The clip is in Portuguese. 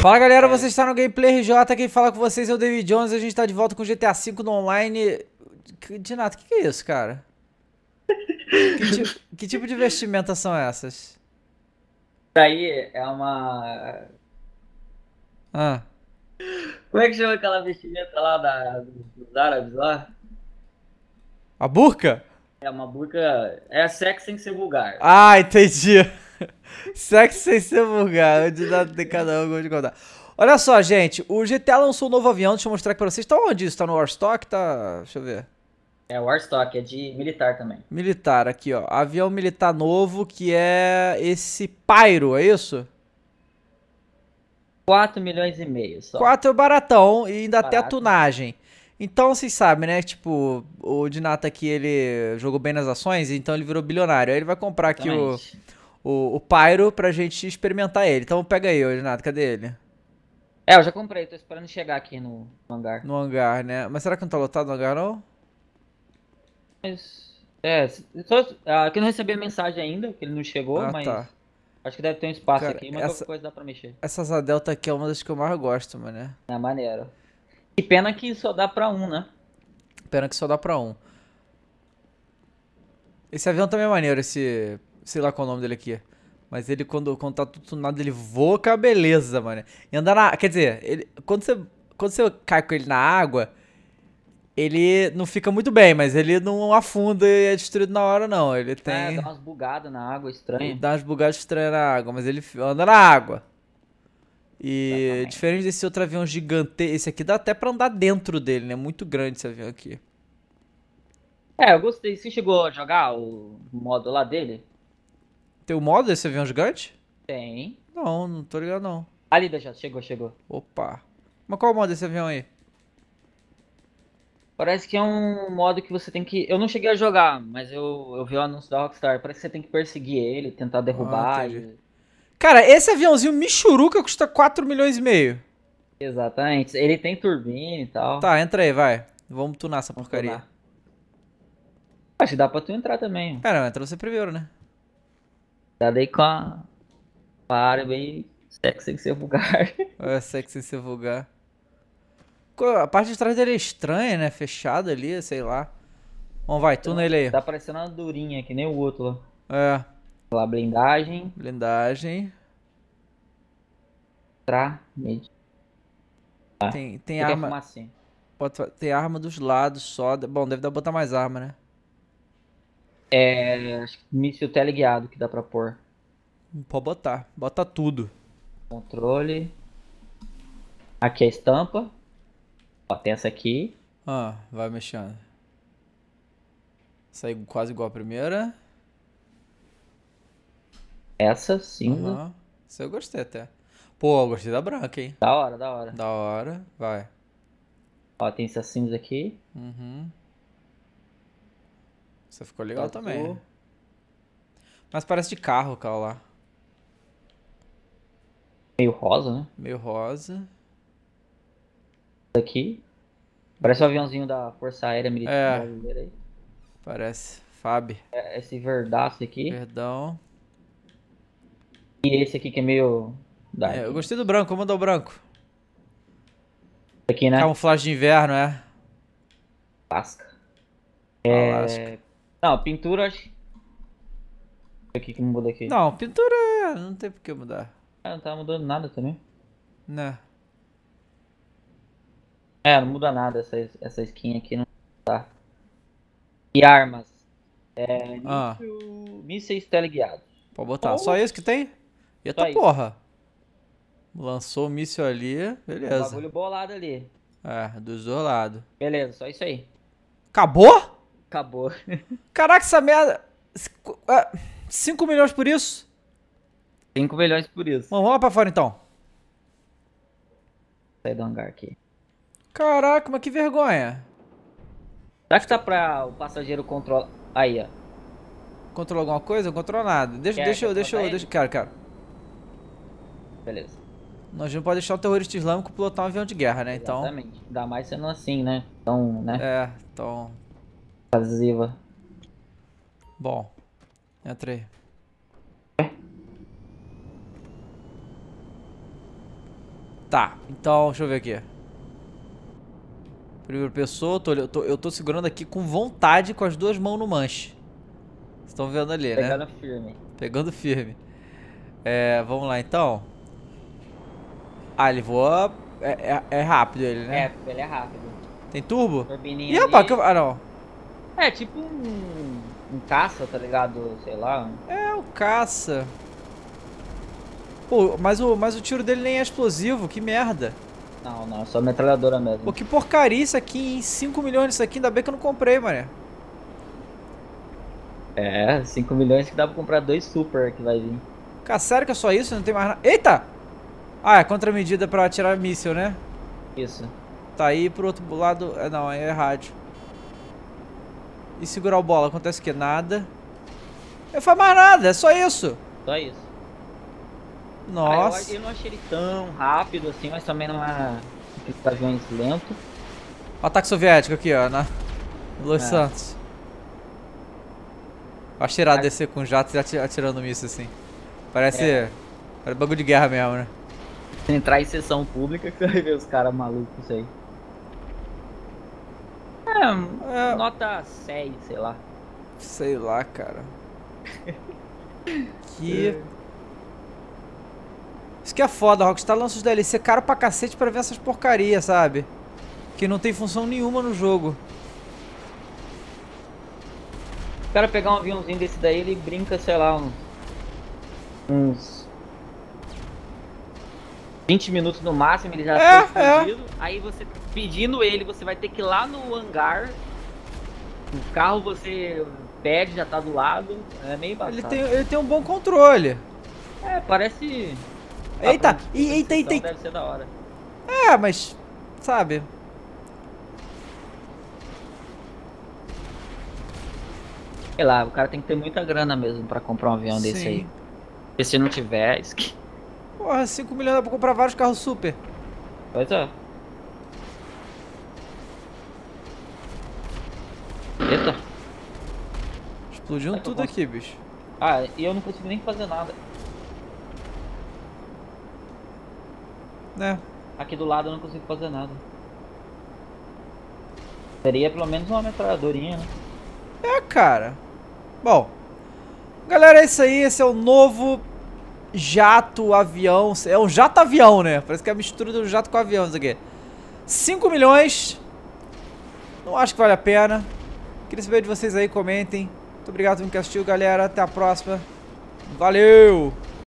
Fala galera, você está no Gameplay RJ, quem fala com vocês é o David Jones, a gente tá de volta com GTA V no online. Dinato, o que é isso, cara? Que tipo de vestimentas são essas? Aí é uma. Ah, Como é que chama aquela vestimenta lá dos árabes lá? a burca? É uma burca. É sexy sem ser vulgar. Ah, entendi. Sexo sem ser vulgar, o Dinato tem cada um, vou te contar. Olha só, gente, o GTA lançou um novo avião, deixa eu mostrar aqui pra vocês. Tá onde isso? Tá no Warstock? Tá... Deixa eu ver. É Warstock, é de militar também. Militar, aqui ó. Avião militar novo, que é esse Pyro, é isso? 4,5 milhões só. 4 é baratão e ainda tem a Barato. tunagem. Então, vocês sabem, né? Tipo, o Dinata aqui, ele jogou bem nas ações, então ele virou bilionário. Aí ele vai comprar aqui Exatamente. o Pyro pra gente experimentar ele. Então pega aí, ô Dinata, cadê ele? É, eu já comprei, tô esperando chegar aqui no hangar. No hangar, né? Mas será que não tá lotado no hangar, não? Mas. Que eu não recebi a mensagem ainda, que ele não chegou, Ah, tá. mas. Acho que deve ter um espaço Cara, aqui, mas qualquer coisa dá pra mexer. essa Zadelta aqui é uma das que eu mais gosto, mano, né? É maneiro. Que pena que só dá pra um, né? Pena que só dá pra um. Esse avião também é maneiro, esse... Sei lá qual é o nome dele aqui. Mas ele, quando tá tudo tunado, ele voa com a beleza, mano. E andar na... Quer dizer, quando você cai com ele na água, ele não fica muito bem, mas ele não afunda e é destruído na hora, não. Ele É, dá tem... umas bugadas na água Ele estranha. dá umas bugadas estranhas na água, mas ele anda na água. E Exatamente. diferente desse outro avião gigante, esse aqui dá até pra andar dentro dele, né? Muito grande esse avião aqui. É, eu gostei. Você chegou a jogar o modo lá dele? Tem o modo desse avião gigante? Tem. Não, não tô ligado não. Ali já chegou. Opa. Mas qual é o modo desse avião aí? Parece que é um modo que você tem que. Eu não cheguei a jogar, mas eu vi o anúncio da Rockstar. Parece que você tem que perseguir ele, tentar Ah, derrubar entendi. ele. Cara, esse aviãozinho Michuruca custa 4,5 milhões. Exatamente. Ele tem turbina e tal. Tá, entra aí, vai. Vamos tunar essa Vamos porcaria. tunar. Acho que dá pra tu entrar também. É, não, entra você primeiro, né? Dá daí com a área bem sexy sem ser vulgar. É, sexy sem ser vulgar. A parte de trás dele é estranha, né? Fechada ali, sei lá. Vamos, vai, tuna ele aí. Tá parecendo uma durinha, que nem o outro lá. É, Lá, blindagem. blindagem. Entrar. Medir. Tem Fica a arma. fumacinha. Tem arma dos lados só. Bom, deve dar pra botar mais arma, né? É, acho que míssil teleguiado que dá pra pôr. Pode botar. Bota tudo. Controle. Aqui a estampa. Ó, tem essa aqui. Ah, vai mexendo. Saiu quase igual a primeira. Essa, cinza. Aham. Isso eu gostei até. Pô, eu gostei da branca, hein? Da hora, da hora. Da hora. Vai. Ó, tem essa cinza aqui. Uhum. Isso ficou legal também. Azul. Mas parece de carro aquela lá. Meio rosa, né? Meio rosa. Essa aqui. Parece o aviãozinho da Força Aérea Militar É, Brasileira aí. parece. Fab. Esse verdaço aqui. Perdão. E esse aqui que é meio É, dark. eu gostei do branco. Vamos mandar o branco. Esse aqui, né? Camuflagem de inverno, é. Lasca. Alasca. Não, pintura, acho. O que muda aqui? Não, pintura não tem por que mudar. Ah, não tá mudando nada também. Né? É, não muda nada essa skin aqui, não tá. E armas. Ah, Mísseis teleguiados. pode botar. Só Oh, isso que tem? Eita só isso. porra. Lançou o míssil ali, Tem um beleza. bagulho bolado ali. É, dos dois lados. Beleza, só isso aí. Acabou? Acabou. Caraca, essa merda. 5 milhões por isso? 5 milhões por isso. Bom, vamos lá pra fora então. Sai do hangar aqui. Caraca, mas que vergonha. Será que tá pra o passageiro controlar? Aí, ó. Controlou alguma coisa? Não controlou nada. Quer pilotar ele? Quero. Beleza. Nós não pode deixar um terrorista islâmico pilotar um avião de guerra, né? Então. Exatamente. Ainda mais sendo assim, né? Então, né? Então. Invasiva. Bom, entrei. Tá, então, deixa eu ver aqui. Primeira pessoa, eu tô segurando aqui com vontade, com as duas mãos no manche. Vocês estão vendo ali, né? Pegando firme. Pegando firme. Vamos lá então. Ah, ele voa. É rápido ele, né? Ele é rápido. Tem turbo? Turbininha Ih, rapaz, ali. ah, não. É tipo um caça, tá ligado? Sei lá. É o caça. Pô, mas o tiro dele nem é explosivo, que merda. Não, é só metralhadora mesmo. Pô, que porcaria isso aqui, hein? 5 milhões isso aqui, ainda bem que eu não comprei, mané. 5 milhões que dá pra comprar 2 super que vai vir. Cara, sério que é só isso? Não tem mais nada. Eita! Ah, é contramedida pra atirar míssil, né? Isso. Tá aí pro outro lado. Não, aí é rádio. E segurar o bola, acontece o quê? Nada. Não faz mais nada, é só isso. Só isso. Nossa. Eu não achei ele tão rápido assim, mas também não é aqueles aviões lento. O ataque soviético aqui, ó, na Los Santos. Eu achei irado descer com jatos e atirando míssil assim. Parece bagulho de guerra mesmo, né? Se entrar em sessão pública que você vai ver os caras malucos aí. Nota 6, sei lá. Sei lá, cara. Que... Isso que é foda, a Rockstar lança os DLC caro pra cacete pra ver essas porcarias, sabe? Que não tem função nenhuma no jogo. O cara pegar um aviãozinho desse daí, ele brinca, sei lá, uns 20 minutos no máximo, ele já foi explodido. Aí você, pedindo ele, você vai ter que ir lá no hangar. O carro você pede, já tá do lado. É meio embaçado. Ele tem um bom controle. Parece... Eita! Eita! Deve ser da hora. Mas... Sabe? Sei lá, o cara tem que ter muita grana mesmo pra comprar um avião desse aí. Porque se não tiver... Porra, 5 milhões dá pra comprar vários carros super. Pois é. Eita. Explodindo tudo aqui, bicho. E eu não consigo nem fazer nada. Né? Aqui do lado eu não consigo fazer nada. Seria pelo menos uma metralhadorinha, né? Cara. Bom. Galera, é isso aí. Esse é o novo jato avião. É um jato avião, né? Parece que é a mistura do jato com avião isso aqui. 5 milhões. Não acho que vale a pena. Queria saber de vocês aí, comentem. Muito obrigado por me assistir, galera. Até a próxima. Valeu!